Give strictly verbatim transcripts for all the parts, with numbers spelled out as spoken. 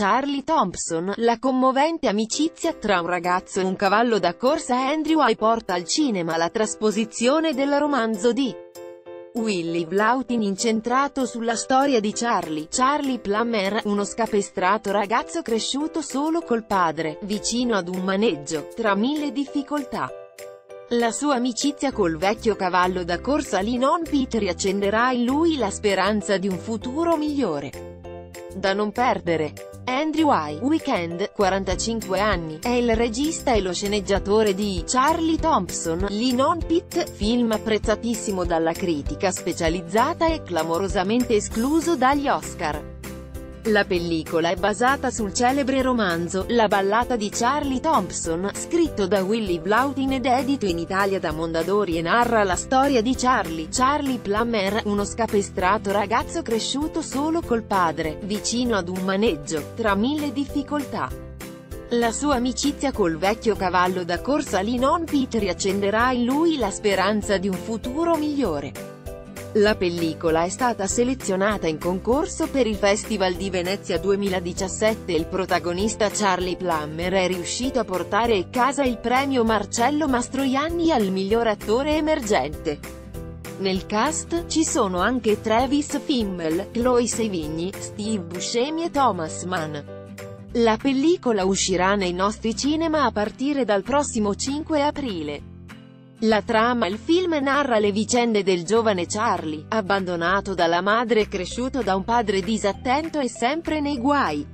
Charlie Thompson, la commovente amicizia tra un ragazzo e un cavallo da corsa. Andrew Haigh porta al cinema la trasposizione del romanzo di Willy Vlautin incentrato sulla storia di Charlie. Charlie Plummer, uno scapestrato ragazzo cresciuto solo col padre, vicino ad un maneggio, tra mille difficoltà. La sua amicizia col vecchio cavallo da corsa Linon Pete riaccenderà in lui la speranza di un futuro migliore. Da non perdere. Andrew Haigh, Weekend, quarantacinque anni, è il regista e lo sceneggiatore di Charlie Thompson, Linon Pete, film apprezzatissimo dalla critica specializzata e clamorosamente escluso dagli Oscar. La pellicola è basata sul celebre romanzo, La ballata di Charlie Thompson, scritto da Willy Vlautin ed edito in Italia da Mondadori, e narra la storia di Charlie, Charlie Plummer, uno scapestrato ragazzo cresciuto solo col padre, vicino ad un maneggio, tra mille difficoltà. La sua amicizia col vecchio cavallo da corsa Linon Pete riaccenderà in lui la speranza di un futuro migliore. La pellicola è stata selezionata in concorso per il Festival di Venezia duemiladiciassette e il protagonista Charlie Plummer è riuscito a portare a casa il premio Marcello Mastroianni al miglior attore emergente. Nel cast ci sono anche Travis Fimmel, Chloe Sevigny, Steve Buscemi e Thomas Mann. La pellicola uscirà nei nostri cinema a partire dal prossimo cinque aprile. La trama: il film narra le vicende del giovane Charlie, abbandonato dalla madre e cresciuto da un padre disattento e sempre nei guai.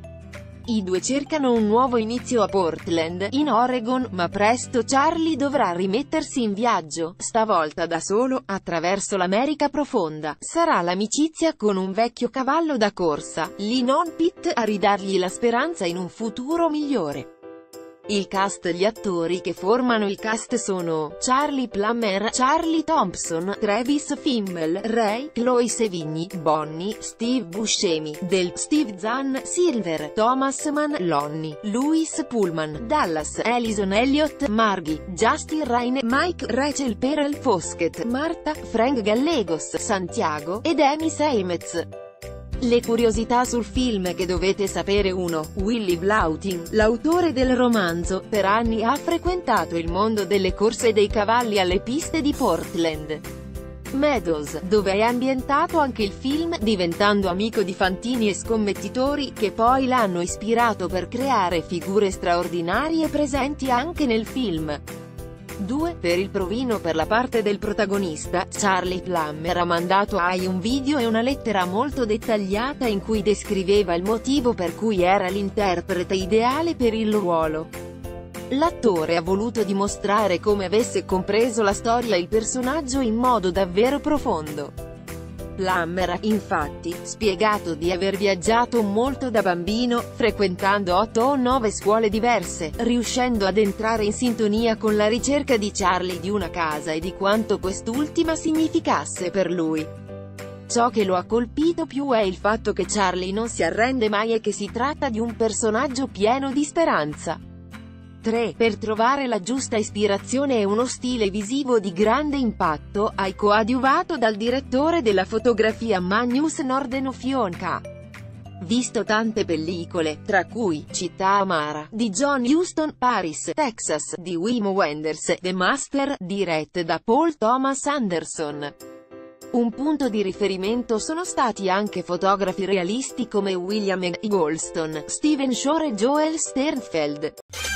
I due cercano un nuovo inizio a Portland, in Oregon, ma presto Charlie dovrà rimettersi in viaggio, stavolta da solo, attraverso l'America profonda. Sarà l'amicizia con un vecchio cavallo da corsa, Linon Pete, a ridargli la speranza in un futuro migliore. Il cast: gli attori che formano il cast sono Charlie Plummer, Charlie Thompson, Travis Fimmel, Ray, Chloe Sevigny, Bonnie, Steve Buscemi, Del, Steve Zahn, Silver, Thomas Mann, Lonnie, Louis Pullman, Dallas, Alison Elliott, Margie, Justin Ryan, Mike, Rachel Perel Foskett, Marta, Frank Gallegos, Santiago, ed Amy Seimetz. Le curiosità sul film che dovete sapere. uno. Willy Vlautin, l'autore del romanzo, per anni ha frequentato il mondo delle corse dei cavalli alle piste di Portland Meadows, dove è ambientato anche il film, diventando amico di fantini e scommettitori, che poi l'hanno ispirato per creare figure straordinarie presenti anche nel film. due. Per il provino per la parte del protagonista, Charlie Plummer ha mandato a Haigh un video e una lettera molto dettagliata in cui descriveva il motivo per cui era l'interprete ideale per il ruolo. L'attore ha voluto dimostrare come avesse compreso la storia e il personaggio in modo davvero profondo. Plummer ha, infatti, spiegato di aver viaggiato molto da bambino, frequentando otto o nove scuole diverse, riuscendo ad entrare in sintonia con la ricerca di Charlie di una casa e di quanto quest'ultima significasse per lui. Ciò che lo ha colpito più è il fatto che Charlie non si arrende mai e che si tratta di un personaggio pieno di speranza. tre. Per trovare la giusta ispirazione e uno stile visivo di grande impatto, Haigh, coadiuvato dal direttore della fotografia Magnus Nordenhof, ha visto tante pellicole, tra cui Città amara, di John Huston, Paris, Texas, di Wim Wenders, The Master, dirette da Paul Thomas Anderson. Un punto di riferimento sono stati anche fotografi realisti come William E. Goldstone, Stephen Shore e Joel Sternfeld.